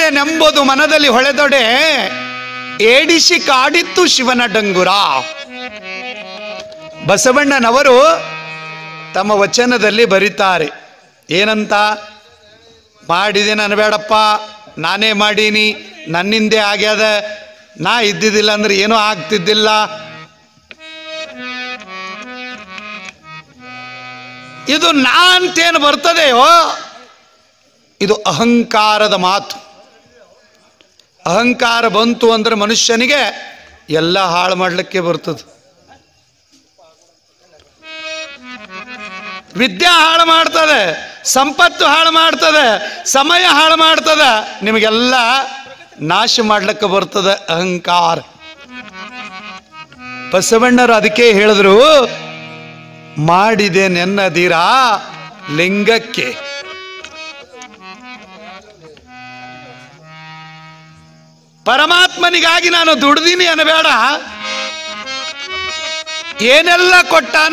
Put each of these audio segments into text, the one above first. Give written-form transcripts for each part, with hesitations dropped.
ನೆಂಬುದು ಮನದಲ್ಲಿ ಹೊಳೆದೊಡೆ ಏಡಿಸಿ ಕಾಡಿತ್ತು ಶಿವನ ಡಂಗುರ. ಬಸವಣ್ಣನವರು ತಮ್ಮ ವಚನದಲ್ಲಿ ಬರೀತಾರೆ ಏನಂತ? ಮಾಡಿದೇನು ಅನ್ಬೇಡಪ್ಪ, ನಾನೇ ಮಾಡೀನಿ, ನನ್ನಿಂದೆ ಆಗ್ಯದ, ನಾ ಇದ್ದಿದ್ದಿಲ್ಲ ಅಂದ್ರೆ ಏನೂ ಆಗ್ತಿದ್ದಿಲ್ಲ. ಇದು ನಾ ಅಂತೇನು ಬರ್ತದೆಯೋ ಇದು ಅಹಂಕಾರದ ಮಾತು. ಅಹಂಕಾರ ಬಂತು ಅಂದ್ರೆ ಮನುಷ್ಯನಿಗೆ ಎಲ್ಲ ಹಾಳು ಮಾಡಲಿಕ್ಕೆ ಬರ್ತದೆ. ವಿದ್ಯೆ ಹಾಳು ಮಾಡ್ತದೆ, ಸಂಪತ್ತು ಹಾಳು ಮಾಡ್ತದೆ, ಸಮಯ ಹಾಳು ಮಾಡ್ತದೆ, ನಿಮಗೆಲ್ಲ ನಾಶ ಮಾಡ್ಲಿಕ್ಕೆ ಬರ್ತದೆ ಅಹಂಕಾರ. ಬಸವಣ್ಣರು ಅದಕ್ಕೆ ಹೇಳಿದ್ರು, ಮಾಡಿದೆ ನೆನ್ನದಿರ ಲಿಂಗಕ್ಕೆ. ಪರಮಾತ್ಮನಿಗಾಗಿ ನಾನು ದುಡ್ದೀನಿ ಅನ್ನಬೇಡ. ಏನೆಲ್ಲ ಕೊಟ್ಟಾನ,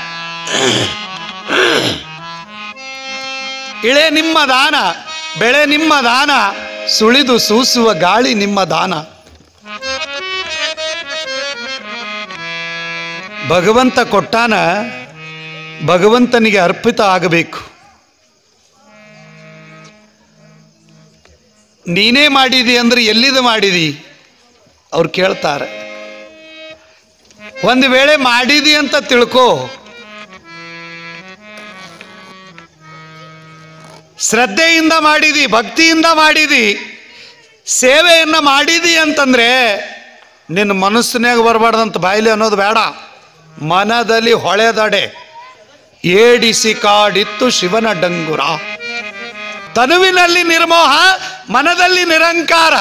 ಇಳೆ ನಿಮ್ಮ ದಾನ, ಬೆಳೆ ನಿಮ್ಮ ದಾನ, ಸುಳಿದು ಸೂಸುವ ಗಾಳಿ ನಿಮ್ಮ ದಾನ. ಭಗವಂತ ಕೊಟ್ಟಾನ, ಭಗವಂತನಿಗೆ ಅರ್ಪಿತ ಆಗಬೇಕು. ನೀನೇ ಮಾಡಿದಿ ಅಂದ್ರೆ ಎಲ್ಲಿದು ಮಾಡಿದಿ ಅವ್ರು ಕೇಳ್ತಾರೆ. ಒಂದು ವೇಳೆ ಮಾಡಿದಿ ಅಂತ ತಿಳ್ಕೋ, ಶ್ರದ್ಧೆಯಿಂದ ಮಾಡಿದಿ, ಭಕ್ತಿಯಿಂದ ಮಾಡಿದಿ, ಸೇವೆಯನ್ನ ಮಾಡಿದಿ ಅಂತಂದ್ರೆ ನಿನ್ನ ಮನಸ್ಸಿನಾಗ ಬರಬಾರ್ದಂತ ಬಾಯಿಲೆ ಅನ್ನೋದು ಬೇಡ. ಮನದಲ್ಲಿ ಹೊಳೆದಡೆ ಏಡಿಸಿ ಕಾಡಿತ್ತು ಶಿವನ ಡಂಗುರ. ತನುವಿನಲ್ಲಿ ನಿರ್ಮೋಹ, ಮನದಲ್ಲಿ ನಿರಂಕಾರ,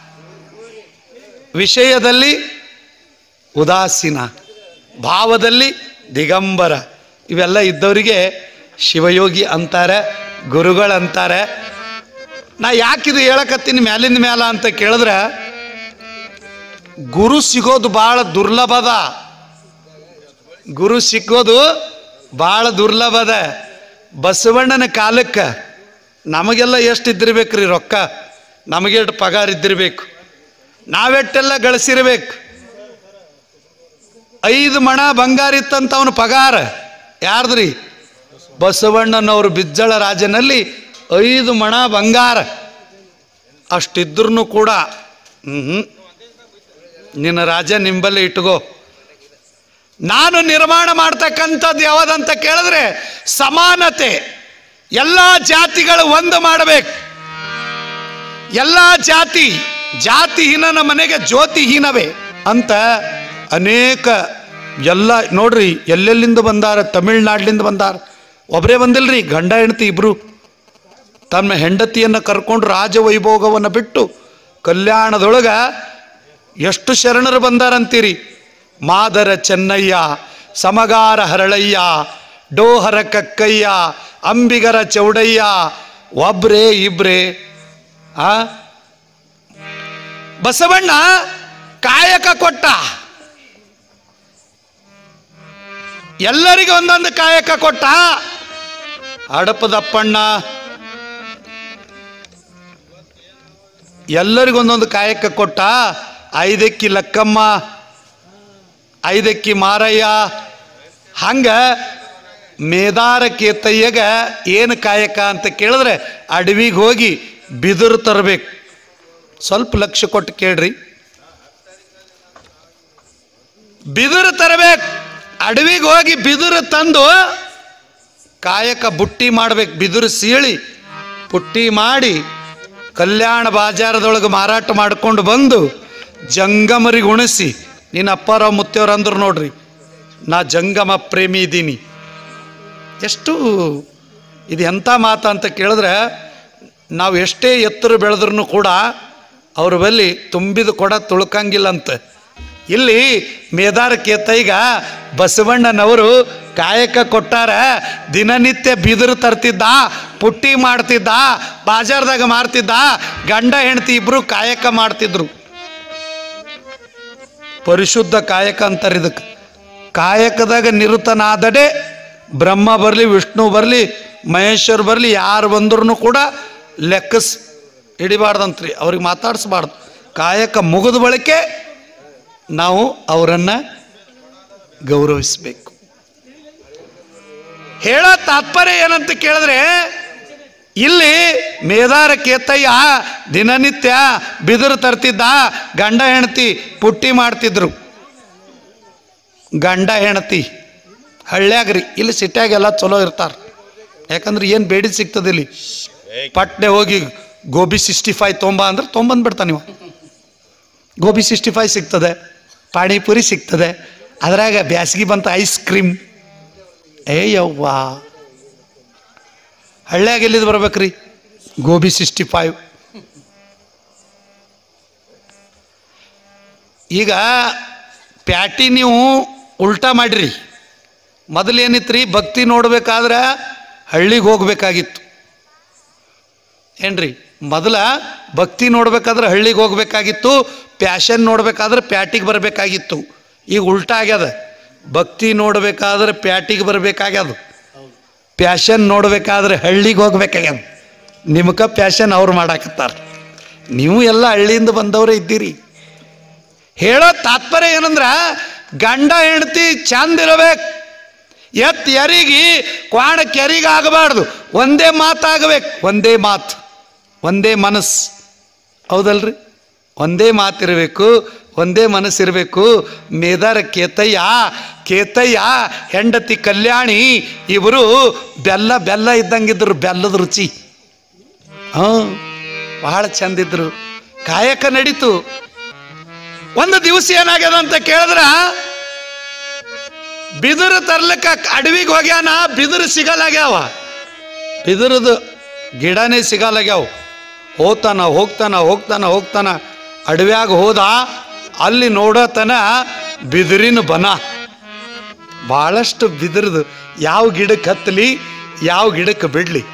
ವಿಷಯದಲ್ಲಿ ಉದಾಸೀನ, ಭಾವದಲ್ಲಿ ದಿಗಂಬರ. ಇವೆಲ್ಲ ಇದ್ದವರಿಗೆ ಶಿವಯೋಗಿ ಅಂತಾರೆ, ಗುರುಗಳಂತಾರೆ. ನಾ ಯಾಕಿದು ಹೇಳಕತ್ತೀನಿ ಮ್ಯಾಲಿಂದ ಮ್ಯಾಲ ಅಂತ ಕೇಳಿದ್ರೆ, ಗುರು ಸಿಗೋದು ಭಾಳ ದುರ್ಲಭದ. ಗುರು ಸಿಕ್ಕೋದು ಭಾಳ ದುರ್ಲಭದ. ಬಸವಣ್ಣನ ಕಾಲಕ್ಕೆ ನಮಗೆಲ್ಲ ಎಷ್ಟು ಇದ್ದಿರ್ಬೇಕ್ರಿ ರೊಕ್ಕ, ನಮಗೆಷ್ಟು ಪಗಾರ ಇದ್ದಿರ್ಬೇಕು, ನಾವೆಟ್ಟೆಲ್ಲ ಗಳಿಸಿರ್ಬೇಕು. 5 ಮಣ ಬಂಗಾರ ಇತ್ತಂತ ಅವನ ಪಗಾರ. ಯಾರ್ದ್ರಿ? ಬಸವಣ್ಣನವರು ಬಿಜ್ಜಳ ರಾಜನಲ್ಲಿ 5 ಮಣ ಬಂಗಾರ. ಅಷ್ಟಿದ್ರೂ ಕೂಡ ನಿನ್ನ ರಾಜ ನಿಂಬಲ್ಲಿ ಇಟ್ಕೋ. ನಾನು ನಿರ್ಮಾಣ ಮಾಡ್ತಕ್ಕಂಥದ್ದು ಯಾವುದಂತ ಕೇಳಿದ್ರೆ ಸಮಾನತೆ. ಎಲ್ಲ ಜಾತಿಗಳು ಒಂದು ಮಾಡಬೇಕು. ಎಲ್ಲ ಜಾತಿಹೀನನ ಮನೆಗೆ ಜ್ಯೋತಿಹೀನವೇ ಅಂತ ಅನೇಕ ಎಲ್ಲ ನೋಡ್ರಿ ಎಲ್ಲೆಲ್ಲಿಂದ ಬಂದಾರ. ತಮಿಳ್ನಾಡಿನಿಂದ ಬಂದಾರ. ಒಬ್ಬರೇ ಬಂದಿಲ್ರಿ, ಗಂಡ ಹೆಂಡತಿ ಇಬ್ರು ತಮ್ಮ ಹೆಂಡತಿಯನ್ನು ಕರ್ಕೊಂಡು ರಾಜವೈಭೋಗವನ್ನು ಬಿಟ್ಟು ಕಲ್ಯಾಣದೊಳಗ ಎಷ್ಟು ಶರಣರು ಬಂದಾರಂತೀರಿ. ಮಾದರ ಚೆನ್ನಯ್ಯ, ಸಮಗಾರ ಹರಳಯ್ಯ, ಡೋಹರ ಕಕ್ಕಯ್ಯ, ಅಂಬಿಗರ ಚೌಡಯ್ಯ, ಒಬ್ರೇ ಇಬ್ರೇ. ಬಸವಣ್ಣ ಕಾಯಕ ಕೊಟ್ಟ, ಎಲ್ಲರಿಗೂ ಒಂದೊಂದು ಕಾಯಕ ಕೊಟ್ಟ. ಹಡಪದಪ್ಪಣ್ಣ ಎಲ್ಲರಿಗೊಂದೊಂದು ಕಾಯಕ ಕೊಟ್ಟ. 5 ಲಕ್ಕಮ್ಮ, 5 ಮಾರಯ್ಯ. ಹಂಗ ಮೇದಾರ ಕೇತಯ್ಯಗ ಏನು ಕಾಯಕ ಅಂತ ಕೇಳಿದ್ರೆ ಅಡವಿಗೆ ಹೋಗಿ ಬಿದಿರು ತರಬೇಕು. ಸ್ವಲ್ಪ ಲಕ್ಷ್ಯ ಕೊಟ್ಟು ಕೇಳ್ರಿ. ಬಿದಿರು ತರಬೇಕು. ಅಡವಿಗೆ ಹೋಗಿ ಬಿದಿರು ತಂದು ಕಾಯಕ ಬುಟ್ಟಿ ಮಾಡ್ಬೇಕು. ಬಿದಿರು ಸೀಳಿ ಪುಟ್ಟಿ ಮಾಡಿ ಕಲ್ಯಾಣ ಬಾಜಾರದೊಳಗೆ ಮಾರಾಟ ಮಾಡ್ಕೊಂಡು ಬಂದು ಜಂಗಮರಿಗೆ ಉಣಿಸಿ. ನಿನ್ನ ಅಪ್ಪಾರಾವ್ ಮುತ್ತೆಯವ್ರು ಅಂದ್ರು ನೋಡ್ರಿ, ನಾ ಜಂಗಮ ಪ್ರೇಮಿ ಇದ್ದೀನಿ. ಎಷ್ಟು ಇದು ಎಂಥ ಮಾತು ಅಂತ ಕೇಳಿದ್ರೆ, ನಾವು ಎಷ್ಟೇ ಎತ್ತರ ಬೆಳೆದ್ರೂ ಕೂಡ ಅವ್ರ ಬಳಿ ತುಂಬಿದ ಕೊಡ ತುಳ್ಕಂಗಿಲ್ಲಂತ. ಇಲ್ಲಿ ಮೇದಾರ ಕೇತಯ್ಯಗ ಬಸವಣ್ಣನವರು ಕಾಯಕ ಕೊಟ್ಟಾರ. ದಿನನಿತ್ಯ ಬಿದಿರು ತರ್ತಿದ್ದ, ಪುಟ್ಟಿ ಮಾಡ್ತಿದ್ದ, ಬಾಜಾರ್ದಾಗ ಮಾರ್ತಿದ್ದ. ಗಂಡ ಹೆಂಡತಿ ಇಬ್ರು ಕಾಯಕ ಮಾಡ್ತಿದ್ರು. ಪರಿಶುದ್ಧ ಕಾಯಕ ಅಂತಾರೆ ಇದಕ್ಕೆ. ಕಾಯಕದಾಗ ನಿರತನಾದಡೆ ಬ್ರಹ್ಮ ಬರಲಿ, ವಿಷ್ಣು ಬರಲಿ, ಮಹೇಶ್ವರ್ ಬರಲಿ, ಯಾರು ಬಂದ್ರೂ ಕೂಡ ಹಿಡಿಬಾರ್ದಂತ್ರಿ, ಅವ್ರಿಗೆ ಮಾತಾಡಿಸ್ಬಾರ್ದು. ಕಾಯಕ ಮುಗಿದ ಬಳಿಕೆ ನಾವು ಅವರನ್ನು ಗೌರವಿಸಬೇಕು. ಹೇಳೋ ತಾತ್ಪರ್ಯ ಏನಂತ ಕೇಳಿದ್ರೆ, ಇಲ್ಲಿ ಮೇದಾರ ಕೇತಯ್ಯ ದಿನನಿತ್ಯ ಬಿದಿರು ತರ್ತಿದ್ದ, ಗಂಡ ಹೆಂಡತಿ ಪುಟ್ಟಿ ಮಾಡ್ತಿದ್ರು. ಗಂಡ ಹೆಂಡತಿ ಹಳ್ಳ್ಯಾಗ್ರಿ, ಇಲ್ಲಿ ಸಿಟ್ಯಾಗೆಲ್ಲ ಚಲೋ ಇರ್ತಾರೆ. ಯಾಕಂದ್ರೆ ಏನು ಬೇಡಿ ಸಿಗ್ತದೆ ಇಲ್ಲಿ. ಪಟ್ನೆ ಹೋಗಿ ಗೋಬಿ 65 ತೊಂಬ ಅಂದ್ರೆ ತೊಂಬಂದ್ಬಿಡ್ತಾನೆ ನೀವು. ಗೋಬಿ 65 ಸಿಗ್ತದೆ, ಪಾನಿಪುರಿ ಸಿಗ್ತದೆ, ಅದ್ರಾಗ ಬ್ಯಾಸ್ಗಿ ಬಂತ ಐಸ್ ಕ್ರೀಮ್. ಯವ್ವ, ಹಳ್ಳ್ಯಾಗ ಎಲ್ಲಿದ್ದು ಬರ್ಬೇಕ್ರಿ ಗೋಬಿ 65. ಈಗ ಪ್ಯಾಟಿ ನೀವು ಉಲ್ಟಾ ಮಾಡಿರಿ. ಮೊದಲೇನಿತ್ತು ರೀ, ಭಕ್ತಿ ನೋಡ್ಬೇಕಾದ್ರೆ ಹಳ್ಳಿಗೆ ಹೋಗ್ಬೇಕಾಗಿತ್ತು ಏನ್ರಿ. ಮೊದಲ ಭಕ್ತಿ ನೋಡ್ಬೇಕಾದ್ರೆ ಹಳ್ಳಿಗೆ ಹೋಗ್ಬೇಕಾಗಿತ್ತು, ಪ್ಯಾಷನ್ ನೋಡ್ಬೇಕಾದ್ರೆ ಪ್ಯಾಟಿಗೆ ಬರಬೇಕಾಗಿತ್ತು. ಈಗ ಉಲ್ಟಾ ಆಗ್ಯದ, ಭಕ್ತಿ ನೋಡ್ಬೇಕಾದ್ರೆ ಪ್ಯಾಟಿಗೆ ಬರಬೇಕಾಗ್ಯದ, ಪ್ಯಾಷನ್ ನೋಡ್ಬೇಕಾದ್ರೆ ಹಳ್ಳಿಗೆ ಹೋಗ್ಬೇಕಾಗ್ಯದ. ನಿಮ್ಗೆ ಪ್ಯಾಷನ್ ಅವ್ರು ಮಾಡಾಕತ್ತಾರೆ, ನೀವು ಎಲ್ಲ ಹಳ್ಳಿಯಿಂದ ಬಂದವರೇ ಇದ್ದೀರಿ. ಹೇಳೋ ತಾತ್ಪರ್ಯ ಏನಂದ್ರೆ, ಗಂಡ ಹೆಂಡತಿ ಚಂದ ಇರಬೇಕು. ಎತ್ ಎರಿಗಿ ಕ್ವಾಣ ಕೆರಿಗೆ ಆಗಬಾರ್ದು, ಒಂದೇ ಮಾತಾಗಬೇಕು. ಒಂದೇ ಮಾತು, ಒಂದೇ ಮನಸ್ಸು, ಹೌದಲ್ರಿ? ಒಂದೇ ಮಾತಿರಬೇಕು, ಒಂದೇ ಮನಸ್ಸಿರಬೇಕು. ಮೇದಾರ ಕೇತಯ್ಯ ಹೆಂಡತಿ ಕಲ್ಯಾಣಿ ಇವರು ಬೆಲ್ಲ ಇದ್ದಂಗಿದ್ರು, ಬೆಲ್ಲದ ರುಚಿ. ಬಹಳ ಚಂದಿದ್ರು, ಕಾಯಕ ನಡೀತು. ಒಂದು ದಿವಸ ಏನಾಗ್ಯದ ಅಂತ ಕೇಳಿದ್ರ, ಬಿದಿರು ತರ್ಲಿಕ್ಕ ಅಡವಿಗೆ ಹೋಗ್ಯಾನ, ಬಿದಿರು ಸಿಗಲಾಗ್ಯಾವ, ಬಿದಿರದು ಗಿಡನೇ ಸಿಗಲಾಗ್ಯಾವ. ಹೋಗ್ತಾನ ಅಡವ್ಯಾಗ ಹೋದ, ಅಲ್ಲಿ ನೋಡತನ ಬಿದಿರಿನ ಬನ, ಭಾಳಷ್ಟು ಬಿದಿರದು. ಯಾವ ಗಿಡಕ್ಕೆ ಹತ್ತಲಿ, ಯಾವ ಗಿಡಕ್ಕೆ ಬಿಡ್ಲಿ.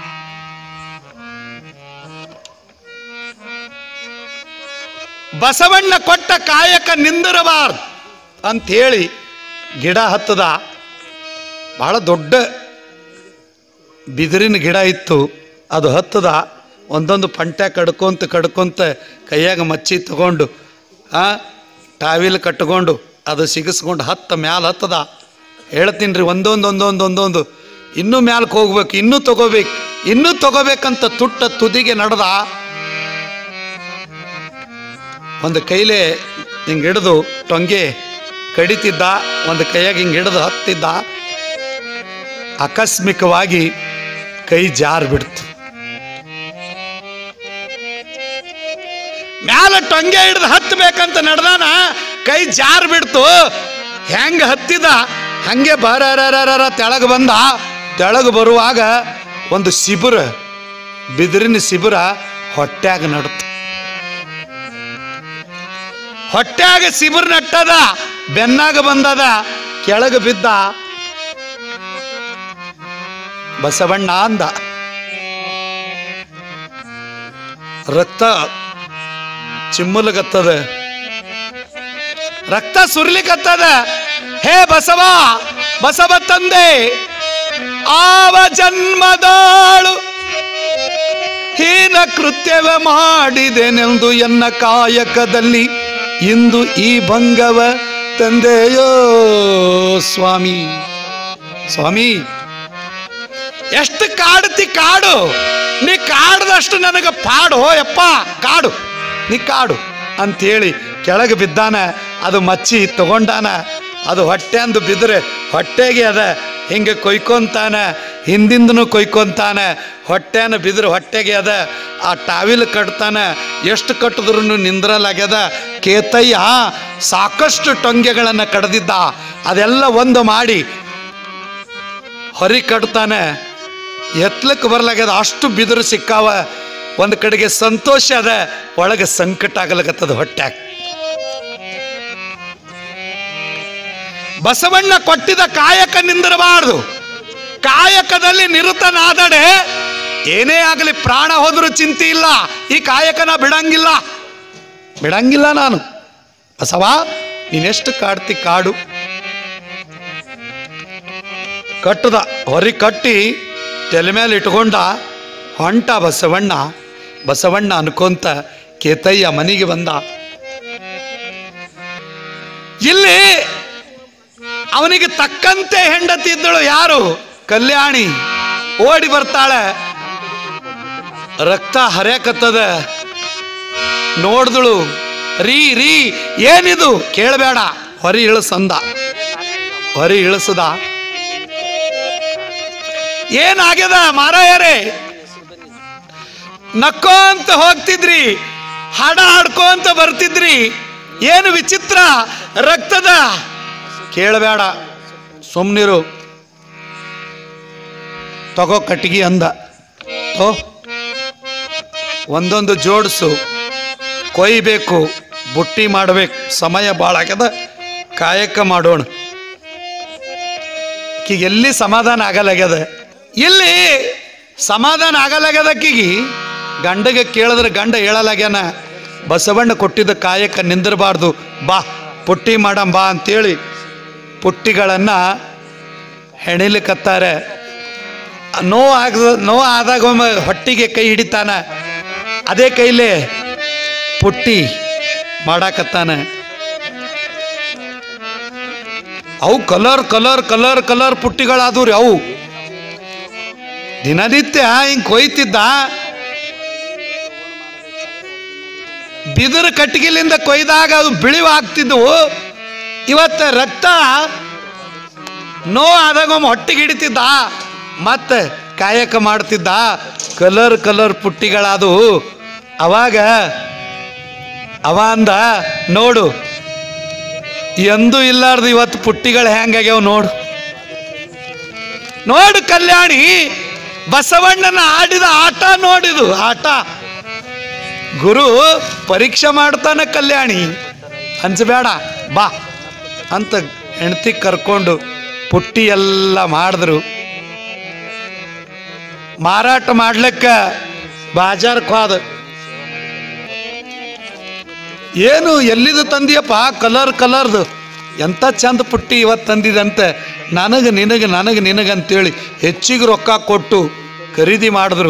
ಬಸವಣ್ಣ ಕೊಟ್ಟ ಕಾಯಕ ನಿಂದಿರಬಾರ್ದು ಅಂಥೇಳಿ ಗಿಡ ಹತ್ತದ. ಭಾಳ ದೊಡ್ಡ ಬಿದಿರಿನ ಗಿಡ ಇತ್ತು, ಅದು ಹತ್ತದ. ಒಂದೊಂದು ಪಂಟ್ಯ ಕಡ್ಕೊಂತ ಕೈಯಾಗ ಮಚ್ಚಿ ತಗೊಂಡು ಟಾವಿಲ್ ಕಟ್ಕೊಂಡು ಅದು ಸಿಗಿಸ್ಕೊಂಡು ಮ್ಯಾಲೆ ಹತ್ತದ. ಹೇಳ್ತೀನಿ ರೀ, ಒಂದೊಂದು ಇನ್ನೂ ಮ್ಯಾಲಕ್ಕೆ ಹೋಗ್ಬೇಕು, ಇನ್ನೂ ತಗೋಬೇಕಂತ ತುಟ್ಟ ತುದಿಗೆ ನಡೆದ. ಒಂದು ಕೈಲೇ ಹಿಂಗೆ ಹಿಡಿದು ಟೊಂಗೆ ಕಡಿತಿದ್ದ, ಒಂದು ಕೈಯಾಗ ಹಿಂಗೆ ಹಿಡಿದು ಹತ್ತಿದ್ದ. ಆಕಸ್ಮಿಕವಾಗಿ ಕೈ ಜಾರ್ ಬಿಡ್ತು. ಮ್ಯಾಲ ಟೊಂಗೆ ಹಿಡಿದು ಹತ್ತಬೇಕಂತ ನಡೆದಾನ, ಕೈ ಜಾರ್ ಬಿಡ್ತು. ಹೆಂಗ ಹತ್ತಿದ ಹಂಗೆ ಬರ ತೆಳಗೆ ಬಂದ. ತೆಳಗೆ ಬರುವಾಗ ಒಂದು ಶಿಬಿರ, ಬಿದಿರಿನ ಶಿಬಿರ ಹೊಟ್ಯಾಗ ನಡ್ತು. ಹೊಟ್ಯಾಗ ಶಿಬಿರ ನಟ್ಟದ, ಬೆನ್ನಾಗ ಬಂದದ, ಕೆಳಗೆ ಬಿದ್ದ. ಬಸವಣ್ಣ ಅಂದ, ರಕ್ತ ಚಿಮ್ಮಲಗತ್ತದ, ರಕ್ತ ಸುರ್ಲಿಕತ್ತದ. ಹೇ ಬಸವ ತಂದೆ, ಆವ ಜನ್ಮದಾಳು ಹೀನ ಕೃತ್ಯವ ಮಾಡಿದೆನೆಂದು ಎನ್ನ ಕಾಯಕದಲ್ಲಿ ಇಂದು ಈ ಭಂಗವ ತಂದೆಯೋ ಸ್ವಾಮಿ. ಎಷ್ಟು ಕಾಡ್ತಿ ಕಾಡು, ನೀ ಕಾಡ್ದಷ್ಟು ನನಗೆ ಪಾಡು ಯಪ್ಪ, ಕಾಡು ನೀ ಕಾಡು ಅಂಥೇಳಿ ಕೆಳಗೆ ಬಿದ್ದಾನ. ಅದು ಮಚ್ಚಿ ತಗೊಂಡಾನ, ಅದು ಹೊಟ್ಟೆ ಅಂದು ಬಿದ್ದರೆ ಹೊಟ್ಟೆಗೆ ಅದ ಹಿಂಗೆ ಕೊಯ್ಕೊಂತಾನ, ಹಿಂದಿಂದನೂ ಕೊಯ್ಕೊಂತಾನ. ಹೊಟ್ಟೆನ ಬಿದ್ರೆ ಹೊಟ್ಟೆಗೆ ಅದ, ಆ ಟಾವಿಲ್ ಕಟ್ತಾನ. ಎಷ್ಟು ಕಟ್ಟಿದ್ರು ನಿಂದ್ರಲಾಗ್ಯದ. ಕೇತಯ್ಯ ಸಾಕಷ್ಟು ಟೊಂಗೆಗಳನ್ನು ಕಡ್ದಿದ್ದ, ಅದೆಲ್ಲ ಒಂದು ಮಾಡಿ ಹೊರಿ ಕಟ್ತಾನೆ. ಎತ್ತಲಕ್ಕೆ ಬರ್ಲಾಗ್ಯದ, ಅಷ್ಟು ಬಿದಿರು ಸಿಕ್ಕಾವ. ಒಂದು ಕಡೆಗೆ ಸಂತೋಷ ಅದ, ಒಳಗೆ ಸಂಕಟ ಆಗಲಕತ್ತದ ಹೊಟ್ಟ್ಯಾಗ. ಬಸವಣ್ಣ ಕೊಟ್ಟಿದ ಕಾಯಕ ನಿಂದಿರಬಾರ್ದು. ಕಾಯಕದಲ್ಲಿ ನಿರತನಾದಡೆ ಏನೇ ಆಗಲಿ, ಪ್ರಾಣ ಹೋದರೂ ಚಿಂತೆ ಇಲ್ಲ. ಈ ಕಾಯಕನ ಬಿಡಂಗಿಲ್ಲ ನಾನು. ಬಸವ, ನೀನೆಷ್ಟು ಕಾಡ್ತಿ ಕಾಡು. ಕಟ್ಟದ ಹೊರಿ ಕಟ್ಟಿ ತಲೆ ಮೇಲೆ ಇಟ್ಕೊಂಡ ಹೊಂಟ ಬಸವಣ್ಣ. ಬಸವಣ್ಣ ಅನ್ಕೊಂತ ಕೇತಯ್ಯ ಮನೆಗೆ ಬಂದ. ಇಲ್ಲಿ ಅವನಿಗೆ ತಕ್ಕಂತೆ ಹೆಂಡತಿ ಇದ್ದಳು. ಯಾರು? ಕಲ್ಯಾಣಿ. ಓಡಿ ಬರ್ತಾಳೆ. ರಕ್ತ ಹರಿಯಕತ್ತದ. ನೋಡ್ದಳು. ರೀ ರೀ ಏನಿದು? ಕೇಳಬೇಡ, ಹೊರಿ ಇಳಿಸಂದ. ಹೊರಿ ಇಳಿಸದ. ಏನಾಗ್ಯದ ಮಾರಾಯರೇ? ನಕ್ಕೋಂತ ಹೋಗ್ತಿದ್ರಿ, ಹಾಡ ಹಾಡ್ಕೋಂತ ಬರ್ತಿದ್ರಿ, ಏನು ವಿಚಿತ್ರ, ರಕ್ತದ. ಕೇಳಬೇಡ, ಸುಮ್ನಿರು. ತಗೋ ಕಟ್ಟಿಗೆ ಅಂದ. ಓ ಒಂದೊಂದು ಜೋಡಿಸು, ಕೊಯ್ಬೇಕು, ಬುಟ್ಟಿ ಮಾಡಬೇಕು, ಸಮಯ ಭಾಳ ಆಗ್ಯದ, ಕಾಯಕ ಮಾಡೋಣ. ಆಕಿಗೆ ಎಲ್ಲಿ ಸಮಾಧಾನ ಆಗಲಾಗ್ಯದ. ಇಲ್ಲಿ ಸಮಾಧಾನ ಆಗಲಾಗ್ಯದಕ್ಕಿಗೆ ಗಂಡಗೆ ಕೇಳಿದ್ರೆ ಗಂಡ ಹೇಳಲಾಗ್ಯಾನ. ಬಸವಣ್ಣ ಕೊಟ್ಟಿದ್ದ ಕಾಯಕ ನಿಂದಿರಬಾರ್ದು, ಬಾ ಪುಟ್ಟಿ ಮಾಡಂ ಬಾ ಅಂತೇಳಿ ಪುಟ್ಟಿಗಳನ್ನು ಹೆಣಿಲಿಕ್ಕತ್ತಾರೆ. ನೋವು ಆದಾಗ ಒಮ್ಮೆ ಹೊಟ್ಟಿಗೆ ಕೈ ಹಿಡಿತಾನ, ಅದೇ ಕೈಲೇ ಪುಟ್ಟಿ ಮಾಡಾಕತ್ತಾನ. ಅವು ಕಲರ್ ಕಲರ್ ಕಲರ್ ಕಲರ್ ಪುಟ್ಟಿಗಳಾದವ್ರಿ. ಅವು ದಿನನಿತ್ಯ ಹಿಂಗೆ ಕೊಯ್ತಿದ್ದ. ಬಿದಿರು ಕಟ್ಟಿಗೆಲಿಂದ ಕೊಯ್ದಾಗ ಅದು ಬಿಳಿವಾಗ್ತಿದ್ವು. ಇವತ್ತು ರಕ್ತ ನೋವು ಆದಾಗ ಒಮ್ಮೆ ಹೊಟ್ಟಿಗೆ ಹಿಡಿತಿದ್ದ, ಮತ್ತೆ ಕಾಯಕ ಮಾಡ್ತಿದ್ದ. ಕಲರ್ ಕಲರ್ ಪುಟ್ಟಿಗಳಾದವು. ಅವಾಗ ಅವ ಅಂದ, ನೋಡು ಎಂದೂ ಇಲ್ಲಾರ್ದು ಇವತ್ತು ಪುಟ್ಟಿಗಳು ಹೆಂಗಾಗ್ಯಾವ ನೋಡು. ನೋಡು ಕಲ್ಯಾಣಿ, ಬಸವಣ್ಣನ ಆಡಿದ ಆಟ ನೋಡಿದು. ಆಟ ಗುರು ಪರೀಕ್ಷೆ ಮಾಡ್ತಾನ ಕಲ್ಯಾಣಿ, ಅನ್ಸಬೇಡ ಬಾ ಅಂತ ಹೆಂಡತಿ ಕರ್ಕೊಂಡು ಪುಟ್ಟಿ ಎಲ್ಲ ಮಾಡಿದ್ರು. ಮಾರಾಟ ಮಾಡ್ಲಿಕ್ಕ ಬಾಜಾರ್ಕ್ ಹೋದ. ಏನು ಎಲ್ಲಿದು ತಂದಿಯಪ್ಪ? ಕಲರ್ ಕಲರ್ದು, ಎಂಥ ಚಂದ ಪುಟ್ಟಿ ಇವತ್ತು ತಂದಿದಂತೆ. ನನಗೆ ನಿನಗೆ ನನಗೆ ನಿನಗಂತೇಳಿ ಹೆಚ್ಚಿಗೆ ರೊಕ್ಕ ಕೊಟ್ಟು ಖರೀದಿ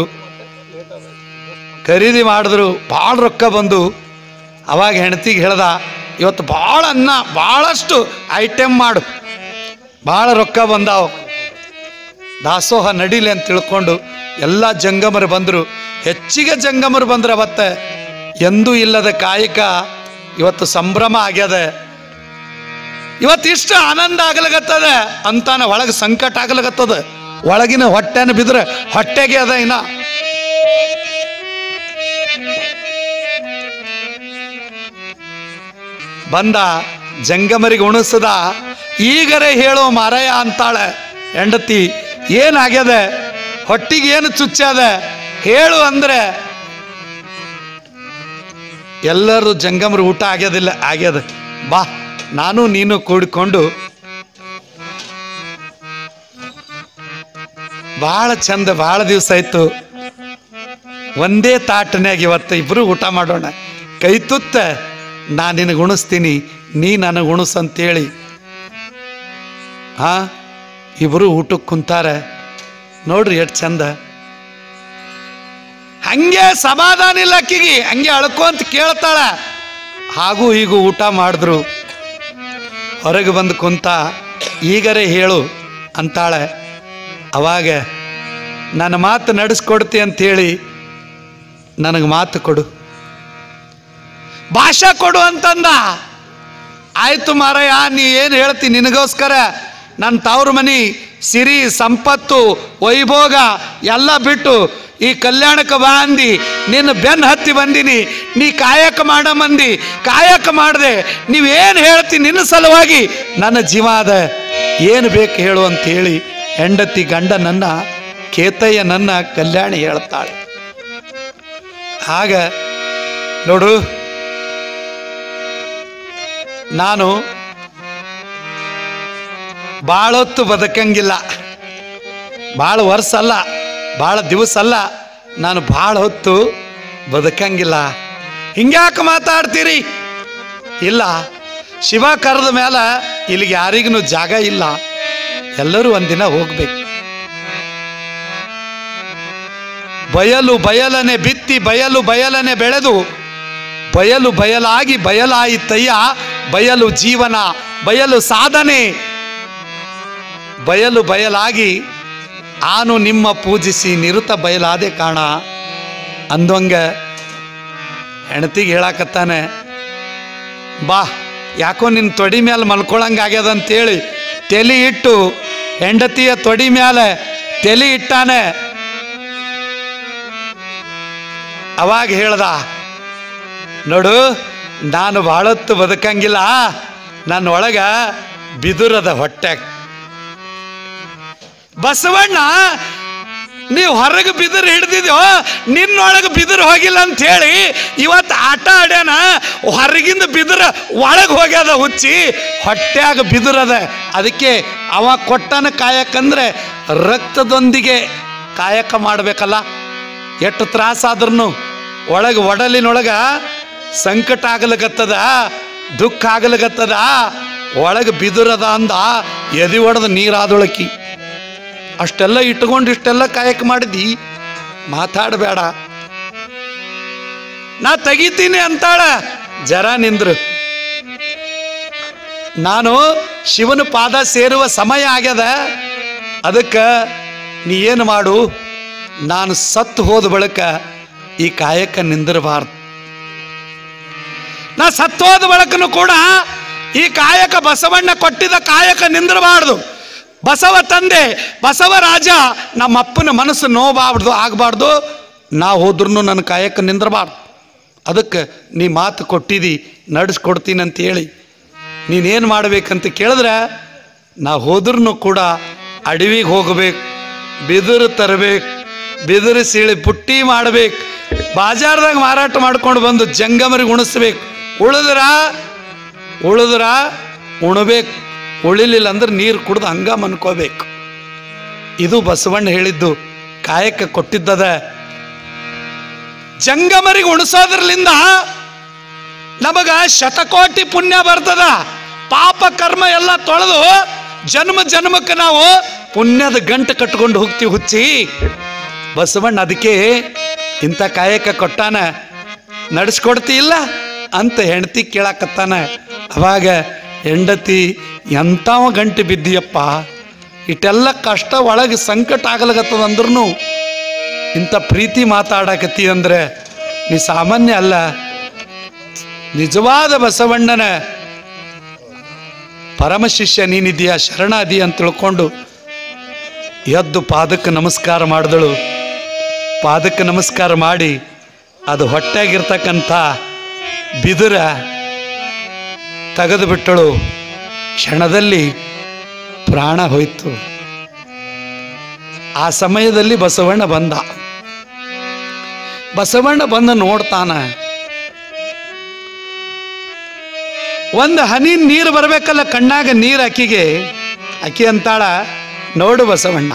ಮಾಡಿದ್ರು. ಭಾಳ ರೊಕ್ಕ ಬಂದು ಅವಾಗ ಹೆಂಡತಿಗೆ ಹೇಳ್ದ, ಇವತ್ತು ಭಾಳ ಅನ್ನ, ಭಾಳಷ್ಟು ಐಟಮ್ ಮಾಡು, ಭಾಳ ರೊಕ್ಕ ಬಂದಾವು, ದಾಸೋಹ ನಡೀಲಿ ಅಂತ ತಿಳ್ಕೊಂಡು ಎಲ್ಲ ಜಂಗಮರು ಬಂದರು. ಹೆಚ್ಚಿಗೆ ಜಂಗಮರು ಬಂದ್ರೆ ಅವತ್ತೆ ಎಂದೂ ಇಲ್ಲದ ಕಾಯಕ ಇವತ್ತು ಸಂಭ್ರಮ ಆಗ್ಯದ. ಇವತ್ತಿಷ್ಟು ಆನಂದ ಆಗ್ಲಗತ್ತದ ಅಂತಾನ ಒಳಗೆ ಸಂಕಟ ಆಗ್ಲಗತ್ತದ. ಒಳಗಿನ ಹೊಟ್ಟೆನ ಬಿದ್ರೆ ಹೊಟ್ಟೆಗೆ ಅದ. ಇನ್ನ ಬಂದ ಜಂಗಮರಿಗೆ ಉಣಿಸದ. ಈಗರೇ ಹೇಳೋ ಮಾರಾಯ ಅಂತಾಳೆ ಹೆಂಡತಿ. ಏನಾಗ್ಯದ? ಹೊಟ್ಟಿಗೆ ಏನು ಚುಚ್ಚದ? ಹೇಳು ಅಂದ್ರೆ ಎಲ್ಲರೂ ಜಂಗಮರು ಊಟ ಆಗ್ಯದಿಲ್ಲ. ಆಗ್ಯದ, ಬಾ ನಾನು ನೀನು ಕೂಡಿಕೊಂಡು ಭಾಳ ಚಂದ, ಭಾಳ ದಿವಸ ಆಯ್ತು, ಒಂದೇ ತಾಟನ್ಯಾಗ ಇವತ್ತು ಇಬ್ರು ಊಟ ಮಾಡೋಣ. ಕೈ ತುತ್ತ ನಾ ನಿನಗೆ ಉಣಿಸ್ತೀನಿ, ನೀ ನನಗೆ ಉಣಿಸಂತೇಳಿ ಇಬ್ರು ಊಟಕ್ಕೆ ಕುಂತಾರೆ. ನೋಡ್ರಿ ಎಷ್ಟು ಚಂದ. ಹಂಗೆ ಸಮಾಧಾನ ಇಲ್ಲ ಅಕ್ಕಿಗೆ, ಹಂಗೆ ಅಳ್ಕೊಂತ ಕೇಳ್ತಾಳ. ಹಾಗೂ ಹೀಗೂ ಊಟ ಮಾಡಿದ್ರು. ಹೊರಗೆ ಬಂದು ಕುಂತ, ಈಗರೇ ಹೇಳು ಅಂತಾಳೆ. ಅವಾಗ ನನ್ನ ಮಾತು ನಡೆಸ್ಕೊಡ್ತಿ ಅಂಥೇಳಿ ನನಗೆ ಮಾತು ಕೊಡು, ಭಾಷಾ ಕೊಡು ಅಂತಂದ. ಆಯ್ತು ಮಾರಾಯ, ನೀ ಏನು ಹೇಳ್ತಿ, ನಿನಗೋಸ್ಕರ ನನ್ನ ತವ್ರ ಮನಿ ಸಿರಿ ಸಂಪತ್ತು ವೈಭೋಗ ಎಲ್ಲ ಬಿಟ್ಟು ಈ ಕಲ್ಯಾಣಕ್ಕೆ ಬಾ ಅಂದಿ, ನಿನ್ನ ಬೆನ್ನು ಹತ್ತಿ ಬಂದಿನಿ, ನೀ ಕಾಯಕ ಮಾಡ ಮಂದಿ, ಕಾಯಕ ಮಾಡಿದೆ, ನೀವೇನು ಹೇಳ್ತಿ, ನಿನ್ನ ಸಲುವಾಗಿ ನನ್ನ ಜೀವ ಅದ, ಏನು ಬೇಕು ಹೇಳು ಅಂತೇಳಿ ಹೆಂಡತಿ ಗಂಡನನ್ನ, ಕೇತಯ್ಯನನ್ನ ಕಲ್ಯಾಣಿ ಹೇಳ್ತಾಳೆ. ಆಗ ನೋಡು, ನಾನು ಭಾಳ ಹೊತ್ತು ಬದುಕಂಗಿಲ್ಲ, ಭಾಳ ವರ್ಷ ಅಲ್ಲ, ಭಾಳ ದಿವಸ ಅಲ್ಲ, ನಾನು ಭಾಳ ಹೊತ್ತು ಬದುಕಂಗಿಲ್ಲ. ಹಿಂಗ್ಯಾಕೆ ಮಾತಾಡ್ತೀರಿ? ಇಲ್ಲ, ಶಿವ ಕರೆದ ಮೇಲೆ ಇಲ್ಲಿಗೆ ಯಾರಿಗೂ ಜಾಗ ಇಲ್ಲ, ಎಲ್ಲರೂ ಒಂದಿನ ಹೋಗ್ಬೇಕು. ಬಯಲು ಬಯಲನೆ ಬಿತ್ತಿ ಬಯಲು ಬಯಲನೆ ಬೆಳೆದು ಬಯಲು ಬಯಲಾಗಿ ಬಯಲಾಯಿತಯ್ಯ. ಬಯಲು ಜೀವನ ಬಯಲು ಸಾಧನೆ ಬಯಲು ಬಯಲಾಗಿ ಆನು ನಿಮ್ಮ ಪೂಜಿಸಿ ನಿರುತ ಬಯಲಾದೆ ಕಾಣ ಅಂದಂಗ ಹೆಂಡತಿಗೆ ಹೇಳಾಕತ್ತಾನೆ, ಬಾ ಯಾಕೋ ನಿನ್ನ ತೊಡಿ ಮೇಲೆ ಮಲ್ಕೊಳಂಗಾಗ್ಯದ ಅಂತೇಳಿ ತಲೆ ಇಟ್ಟು ಹೆಂಡತಿಯ ತೊಡಿ ಮೇಲೆ ತಲೆ ಇಟ್ಟಾನೆ. ಅವಾಗ ಹೇಳ್ದ, ನೋಡು ನಾನು ಭಾಳೊತ್ತು ಬದುಕಂಗಿಲ್ಲ, ನನ್ನ ಒಳಗ ಬಿದುರದ ಹೊಟ್ಟೆ. ಬಸವಣ್ಣ ನೀವು ಹೊರಗೆ ಬಿದಿರು ಹಿಡ್ದಿದ್ಯೋ, ನಿನ್ನೊಳಗೆ ಬಿದಿರು ಹೋಗಿಲ್ಲ ಅಂತ ಹೇಳಿ ಇವತ್ತು ಆಟ ಆಡ್ಯಾನ. ಹೊರಗಿಂದ ಬಿದಿರು ಒಳಗೆ ಹೋಗ್ಯದ ಹುಚ್ಚಿ, ಹೊಟ್ಯಾಗ ಬಿದಿರದ. ಅದಕ್ಕೆ ಅವ ಕೊಟ್ಟನ ಕಾಯಕಂದ್ರೆ ರಕ್ತದೊಂದಿಗೆ ಕಾಯಕ ಮಾಡಬೇಕಲ್ಲ. ಎಷ್ಟು ತ್ರಾಸಾದ್ರೂ ಒಳಗೆ ಒಡಲಿನೊಳಗ ಸಂಕಟ ಆಗಲಿಗತ್ತದ, ದುಃಖ ಆಗಲಿಗತ್ತದ, ಒಳಗೆ ಬಿದಿರದ ಅಂದ ಎದಿ ಒಡೆದ ನೀರಾದೊಳಕಿ. ಅಷ್ಟೆಲ್ಲ ಇಟ್ಕೊಂಡು ಇಷ್ಟೆಲ್ಲ ಕಾಯಕ ಮಾಡಿದಿ, ಮಾತಾಡಬೇಡ, ನಾ ತೆಗಿತೀನಿ ಅಂತಾಳ. ಜರ ನಿಂದ್ರು, ನಾನು ಶಿವನ ಪಾದ ಸೇರುವ ಸಮಯ ಆಗ್ಯದ. ಅದಕ್ಕೆ ನೀ ಏನು ಮಾಡು, ನಾನು ಸತ್ತು ಹೋದ ಬಳಿಕ ಈ ಕಾಯಕ ನಿಂದಿರಬಾರ್ದು. ನಾ ಸತ್ತು ಹೋದ ಬಳಿಕನು ಕೂಡ ಈ ಕಾಯಕ ಬಸವಣ್ಣ ಕೊಟ್ಟಿದ್ದ ಕಾಯಕ ನಿಂದಿರಬಾರ್ದು. ಬಸವ ತಂದೆ ಬಸವ ರಾಜ ನಮ್ಮಪ್ಪನ ಮನಸ್ಸು ನೋವಾಗ್ಬಾರ್ದು, ಆಗಬಾರ್ದು. ನಾ ಹೋದ್ರೂ ನನ್ನ ಕಾಯಕ ನಿಂದಿರಬಾರ್ದು. ಅದಕ್ಕೆ ನೀ ಮಾತು ಕೊಟ್ಟಿದ್ದಿ, ನಡೆಸ್ಕೊಡ್ತೀನಿ ಅಂತ ಹೇಳಿ ನೀನೇನು ಮಾಡಬೇಕಂತ ಕೇಳಿದ್ರೆ, ನಾ ಹೋದ್ರೂ ಕೂಡ ಅಡವಿಗೆ ಹೋಗಬೇಕು, ಬಿದಿರು ತರಬೇಕು, ಬಿದಿರು ಸೀಳಿ ಪುಟ್ಟಿ ಮಾಡಬೇಕು, ಬಾಜಾರ್ದಾಗ ಮಾರಾಟ ಮಾಡ್ಕೊಂಡು ಬಂದು ಜಂಗಮರಿಗೆ ಉಣಿಸ್ಬೇಕು. ಉಳಿದ್ರ ಉಣಬೇಕು, ಉಳಿಲಿಲ್ಲ ಅಂದ್ರೆ ನೀರು ಕುಡ್ದು ಹಂಗ ಮನ್ಕೋಬೇಕು. ಇದು ಬಸವಣ್ಣ ಹೇಳಿದ್ದು, ಕಾಯಕ ಕೊಟ್ಟಿದ್ದದ. ಜಂಗಮರಿಗೆ ಉಣಿಸೋದ್ರಲಿಂದ ನಮಗ ಶತಕೋಟಿ ಪುಣ್ಯ ಬರ್ತದ. ಪಾಪ ಕರ್ಮ ಎಲ್ಲ ತೊಳೆದು ಜನ್ಮ ಜನ್ಮಕ್ಕೆ ನಾವು ಪುಣ್ಯದ ಗಂಟು ಕಟ್ಕೊಂಡು ಹೋಗ್ತೀವಿ ಹುಚ್ಚಿ. ಬಸವಣ್ಣ ಅದಕ್ಕೆ ಇಂಥ ಕಾಯಕ ಕೊಟ್ಟಾನ, ನಡೆಸ್ಕೊಡ್ತಿ ಇಲ್ಲ ಅಂತ ಹೆಂಡತಿ ಕೇಳಾಕತ್ತಾನ. ಅವಾಗ ಹೆಂಡತಿ, ಎಂಥವ ಗಂಟೆ ಬಿದ್ದಿಯಪ್ಪ, ಇಟ್ಟೆಲ್ಲ ಕಷ್ಟ ಒಳಗೆ ಸಂಕಟ ಆಗಲಾಗತ್ತದ ಅಂದ್ರೂ ಇಂಥ ಪ್ರೀತಿ ಮಾತಾಡಕತ್ತಿ ಅಂದ್ರೆ ನೀ ಸಾಮಾನ್ಯ ಅಲ್ಲ. ನಿಜವಾದ ಬಸವಣ್ಣನ ಪರಮ ಶಿಷ್ಯ ನೀನಿದೀಯ, ಶರಣಾದಿ ಅಂತ ತಿಳ್ಕೊಂಡು ಎದ್ದು ಪಾದಕ್ಕೆ ನಮಸ್ಕಾರ ಮಾಡಿದಳು. ಪಾದಕ್ಕೆ ನಮಸ್ಕಾರ ಮಾಡಿ ಅದು ಹೊಟ್ಟೆಗಿರ್ತಕ್ಕಂಥ ಬಿದುರ ತೆಗೆದು ಬಿಟ್ಟಳು. ಕ್ಷಣದಲ್ಲಿ ಪ್ರಾಣ ಹೋಯ್ತು. ಆ ಸಮಯದಲ್ಲಿ ಬಸವಣ್ಣ ಬಂದ. ಬಸವಣ್ಣ ಬಂದ ನೋಡ್ತಾನ, ಒಂದು ಹನಿ ನೀರು ಬರಬೇಕಲ್ಲ ಕಣ್ಣಾಗ ನೀರು ಅಕ್ಕಿಗೆ. ಅಕ್ಕಿ ಅಂತಾಳ, ನೋಡು ಬಸವಣ್ಣ,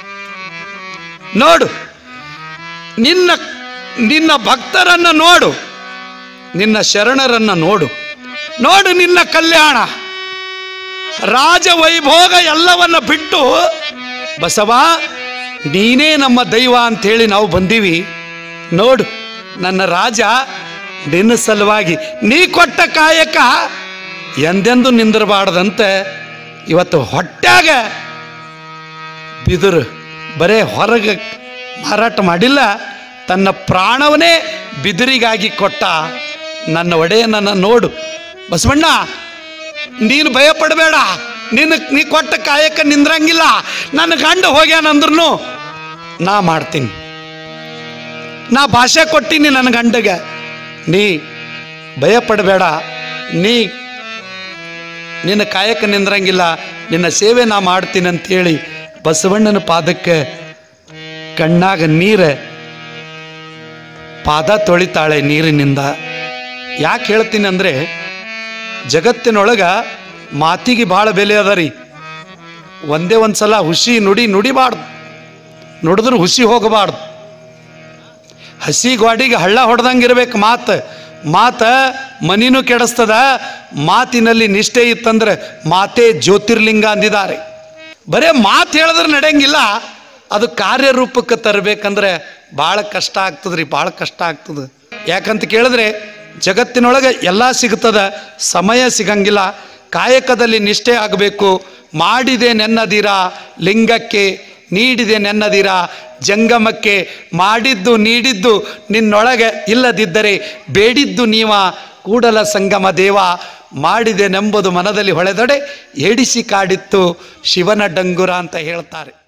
ನೋಡು ನಿನ್ನ ನಿನ್ನ ಭಕ್ತರನ್ನ ನೋಡು, ನಿನ್ನ ಶರಣರನ್ನ ನೋಡು, ನೋಡು ನಿನ್ನ ಕಲ್ಯಾಣ ರಾಜ ವೈಭೋಗ ಎಲ್ಲವನ್ನ ಬಿಟ್ಟು ಬಸವ ನೀನೇ ನಮ್ಮ ದೈವ ಅಂಥೇಳಿ ನಾವು ಬಂದೀವಿ. ನೋಡು ನನ್ನ ರಾಜ, ನಿನ್ನ ಸಲುವಾಗಿ ನೀ ಕೊಟ್ಟ ಕಾಯಕ ಎಂದೆಂದು ನಿಂದಿರಬಾರ್ದಂತೆ ಇವತ್ತು ಹೊಟ್ಯಾಗ ಬಿದುರು ಬರೇ ಹೊರಗೆ ಮಾರಾಟ ಮಾಡಿಲ್ಲ, ತನ್ನ ಪ್ರಾಣವನ್ನೇ ಬಿದಿರಿಗಾಗಿ ಕೊಟ್ಟ ನನ್ನ ಒಡೆಯನನ್ನು ನೋಡು. ಬಸವಣ್ಣ ನೀನು ಭಯ ಪಡಬೇಡ, ನೀ ಕೊಟ್ಟ ಕಾಯಕ ನಿಂದ್ರಂಗಿಲ್ಲ. ನನ್ನ ಗಂಡ ಹೋಗ್ಯಾನಂದ್ರೂ ನಾ ಮಾಡ್ತೀನಿ, ನಾ ಭಾಷೆ ಕೊಟ್ಟಿನಿ ನನ್ನ ಗಂಡಗೆ, ನೀ ಭಯ ಪಡಬೇಡ, ನಿನ್ನ ಕಾಯಕ ನಿಂದ್ರಂಗಿಲ್ಲ, ನಿನ್ನ ಸೇವೆ ನಾ ಮಾಡ್ತೀನಿ ಅಂತೇಳಿ ಬಸವಣ್ಣನ ಪಾದಕ್ಕೆ ಕಣ್ಣಾಗ ನೀರು ಪಾದ ತೊಳಿತಾಳೆ ನೀರಿನಿಂದ. ಯಾಕೆ ಹೇಳ್ತೀನಿ ಅಂದರೆ, ಜಗತ್ತಿನೊಳಗ ಮಾತಿಗೆ ಭಾಳ ಬೆಲೆ ಅದ ರೀ. ಒಂದೇ ಒಂದು ಸಲ ಹುಸಿ ನುಡಿಬಾರ್ದು, ನುಡಿದ್ರೆ ಹುಸಿ ಹೋಗಬಾರ್ದು. ಹಸಿ ಗಾಡಿಗೆ ಹಳ್ಳ ಹೊಡೆದಂಗಿರ್ಬೇಕು ಮಾತು ಮನಿನೂ ಕೆಡಿಸ್ತದ. ಮಾತಿನಲ್ಲಿ ನಿಷ್ಠೆ ಇತ್ತಂದ್ರೆ ಮಾತೇ ಜ್ಯೋತಿರ್ಲಿಂಗ ಅಂದಿದ್ದಾರೆ. ಬರೇ ಮಾತು ಹೇಳಿದ್ರೆ ನಡೆಯಂಗಿಲ್ಲ, ಅದು ಕಾರ್ಯರೂಪಕ್ಕೆ ತರಬೇಕಂದ್ರೆ ಭಾಳ ಕಷ್ಟ ಆಗ್ತದ್ರಿ, ಭಾಳ ಕಷ್ಟ ಆಗ್ತದೆ. ಯಾಕಂತ ಕೇಳಿದ್ರೆ ಜಗತ್ತಿನೊಳಗೆ ಎಲ್ಲ ಸಿಗ್ತದ, ಸಮಯ ಸಿಗಂಗಿಲ್ಲ. ಕಾಯಕದಲ್ಲಿ ನಿಷ್ಠೆ ಆಗಬೇಕು. ಮಾಡಿದೆ ನೆನ್ನದಿರ ಲಿಂಗಕ್ಕೆ, ನೀಡಿದೆ ನೆನ್ನದಿರ ಜಂಗಮಕ್ಕೆ. ಮಾಡಿದ್ದು ನೀಡಿದ್ದು ನಿನ್ನೊಳಗೆ ಇಲ್ಲದಿದ್ದರೆ ಬೇಡಿದ್ದು ನೀವ ಕೂಡಲ ಸಂಗಮ ದೇವ. ಮಾಡಿದೆ ನೆಂಬುದು ಮನದಲ್ಲಿ ಹೊಳೆದಡೆ, ಏಡಿಸಿ ಕಾಡಿತ್ತು ಶಿವನ ಡಂಗುರ ಅಂತ ಹೇಳ್ತಾರೆ.